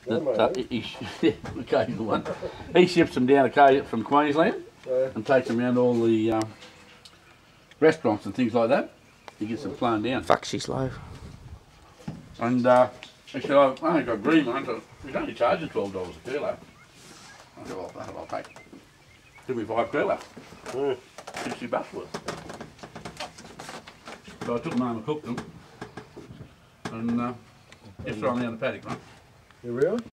that occasional one. He ships them down from Queensland and takes them around all the restaurants and things like that. He gets them flown down. Fuck, she's low. And he said, I've only got green ones, so he's only charging $12 a kilo. I said, well, I'll take it. Give me 5 kilo. 60 bucks worth. So I took them home and cooked them. And just throw them down the paddock, right? You really?